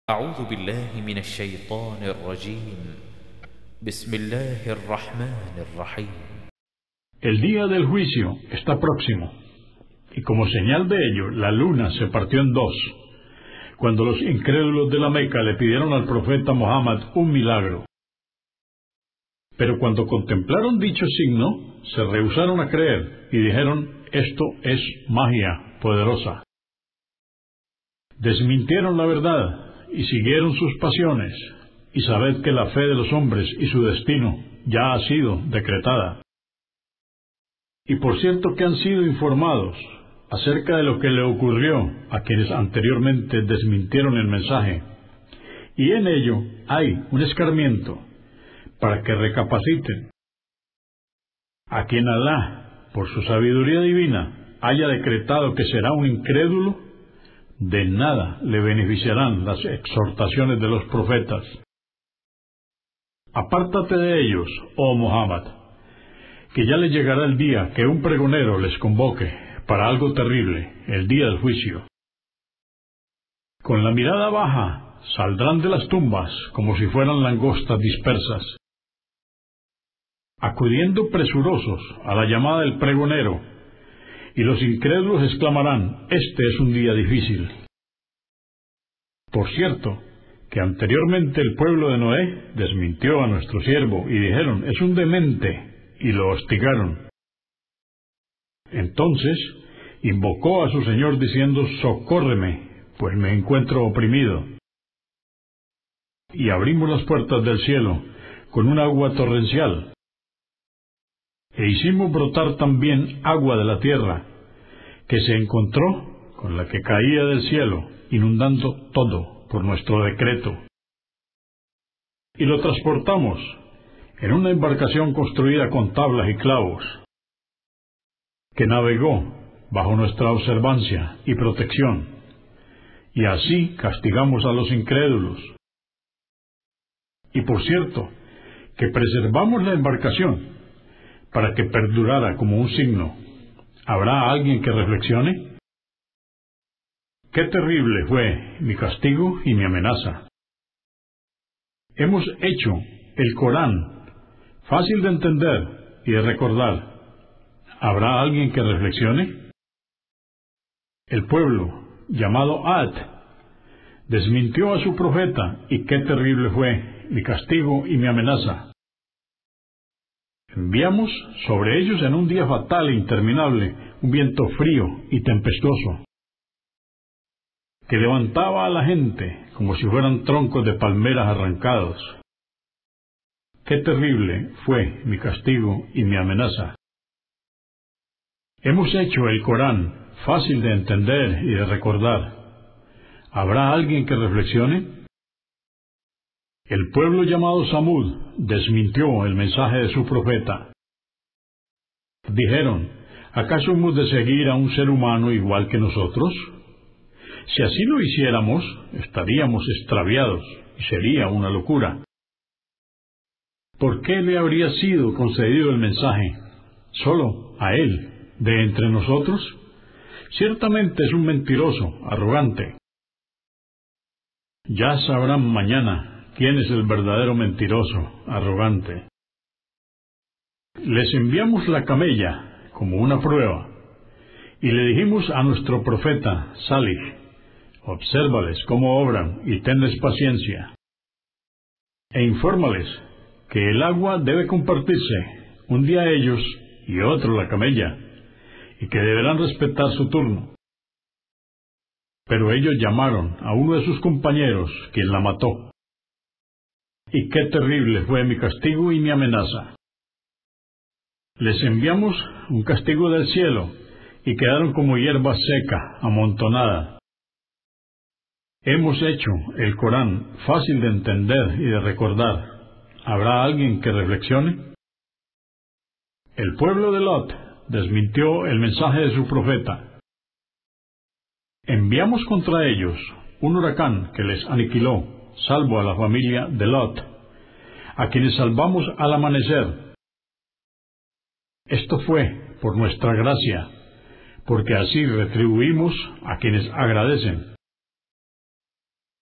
أعوذ بالله من الشيطان الرجيم. بسم الله الرحمن الرحيم. El día del juicio está próximo, y como señal de ello, la luna se partió en dos, cuando los incrédulos de la Meca le pidieron al profeta Muhammad un milagro. Pero cuando contemplaron dicho signo, se rehusaron a creer y dijeron: esto es magia poderosa. Desmintieron la verdad y siguieron sus pasiones, y sabed que la fe de los hombres y su destino ya ha sido decretada. Y por cierto que han sido informados acerca de lo que le ocurrió a quienes anteriormente desmintieron el mensaje, y en ello hay un escarmiento para que recapaciten. A quien Alá, por su sabiduría divina, haya decretado que será un incrédulo, de nada le beneficiarán las exhortaciones de los profetas. Apártate de ellos, oh Muhammad, que ya les llegará el día que un pregonero les convoque para algo terrible, el día del juicio. Con la mirada baja saldrán de las tumbas como si fueran langostas dispersas, acudiendo presurosos a la llamada del pregonero, y los incrédulos exclamarán: este es un día difícil. Por cierto, que anteriormente el pueblo de Noé desmintió a nuestro siervo y dijeron: es un demente, y lo hostigaron. Entonces invocó a su Señor diciendo: socórreme, pues me encuentro oprimido. Y abrimos las puertas del cielo con un agua torrencial, e hicimos brotar también agua de la tierra, que se encontró con la que caía del cielo, inundando todo por nuestro decreto. Y lo transportamos en una embarcación construida con tablas y clavos, que navegó bajo nuestra observancia y protección, y así castigamos a los incrédulos. Y por cierto, que preservamos la embarcación para que perdurara como un signo. ¿Habrá alguien que reflexione? Qué terrible fue mi castigo y mi amenaza. Hemos hecho el Corán fácil de entender y de recordar. ¿Habrá alguien que reflexione? El pueblo, llamado Ad, desmintió a su profeta, y qué terrible fue mi castigo y mi amenaza. Enviamos sobre ellos en un día fatal e interminable un viento frío y tempestuoso, que levantaba a la gente como si fueran troncos de palmeras arrancados. Qué terrible fue mi castigo y mi amenaza. Hemos hecho el Corán fácil de entender y de recordar. ¿Habrá alguien que reflexione? El pueblo llamado Samud desmintió el mensaje de su profeta. Dijeron: ¿acaso hemos de seguir a un ser humano igual que nosotros? Si así lo hiciéramos, estaríamos extraviados y sería una locura. ¿Por qué le habría sido concedido el mensaje solo a él de entre nosotros? Ciertamente es un mentiroso, arrogante. Ya sabrán mañana quién es el verdadero mentiroso, arrogante. Les enviamos la camella como una prueba, y le dijimos a nuestro profeta Salih: obsérvales cómo obran y tenles paciencia, e infórmales que el agua debe compartirse, un día ellos y otro la camella, y que deberán respetar su turno. Pero ellos llamaron a uno de sus compañeros, quien la mató. Y qué terrible fue mi castigo y mi amenaza. Les enviamos un castigo del cielo, y quedaron como hierba seca, amontonada. Hemos hecho el Corán fácil de entender y de recordar. ¿Habrá alguien que reflexione? El pueblo de Lot desmintió el mensaje de su profeta. Enviamos contra ellos un huracán que les aniquiló, salvo a la familia de Lot, a quienes salvamos al amanecer. Esto fue por nuestra gracia, porque así retribuimos a quienes agradecen.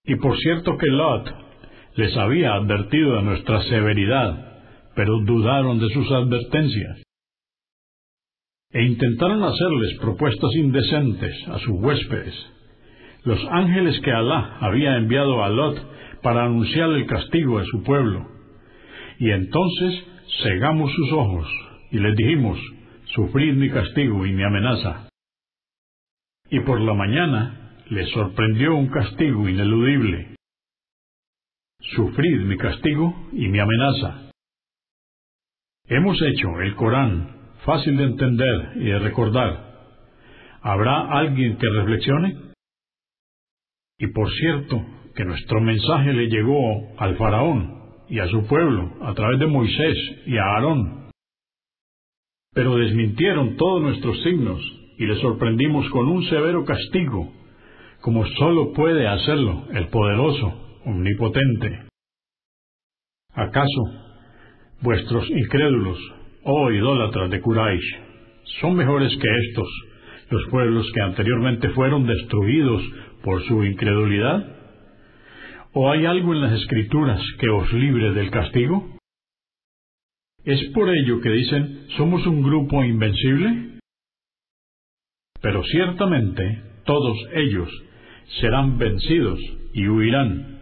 Y por cierto que Lot les había advertido de nuestra severidad, pero dudaron de sus advertencias, e intentaron hacerles propuestas indecentes a sus huéspedes, los ángeles que Alá había enviado a Lot para anunciar el castigo de su pueblo. Y entonces cegamos sus ojos y les dijimos: sufrid mi castigo y mi amenaza. Y por la mañana les sorprendió un castigo ineludible: sufrid mi castigo y mi amenaza. Hemos hecho el Corán fácil de entender y de recordar. ¿Habrá alguien que reflexione? Y por cierto que nuestro mensaje le llegó al faraón y a su pueblo a través de Moisés y a Aarón. Pero desmintieron todos nuestros signos y les sorprendimos con un severo castigo, como sólo puede hacerlo el poderoso, omnipotente. ¿Acaso vuestros incrédulos, oh idólatras de Quraysh, son mejores que estos, los pueblos que anteriormente fueron destruidos por su incredulidad? ¿O hay algo en las Escrituras que os libre del castigo? ¿Es por ello que dicen: somos un grupo invencible? Pero ciertamente todos ellos serán vencidos y huirán.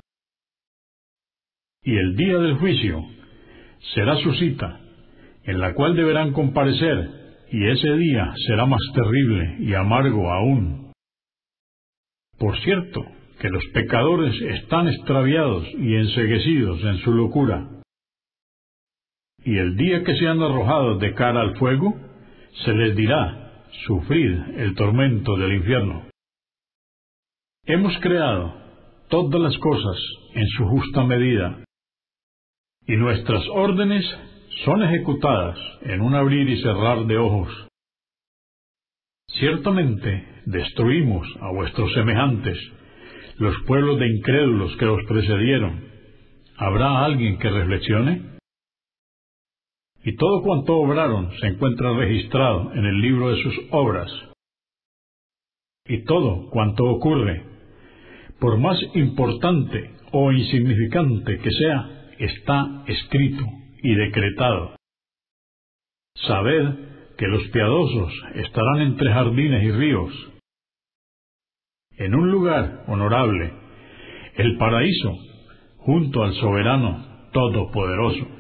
Y el día del juicio será su cita, en la cual deberán comparecer, y ese día será más terrible y amargo aún. Por cierto que los pecadores están extraviados y enceguecidos en su locura. Y el día que sean arrojados de cara al fuego, se les dirá: sufrid el tormento del infierno. Hemos creado todas las cosas en su justa medida, y nuestras órdenes son ejecutadas en un abrir y cerrar de ojos. Ciertamente destruimos a vuestros semejantes, los pueblos de incrédulos que los precedieron. ¿Habrá alguien que reflexione? Y todo cuanto obraron se encuentra registrado en el libro de sus obras. Y todo cuanto ocurre, por más importante o insignificante que sea, está escrito y decretado. Sabed que los piadosos estarán entre jardines y ríos, en un lugar honorable, el paraíso, junto al soberano todopoderoso.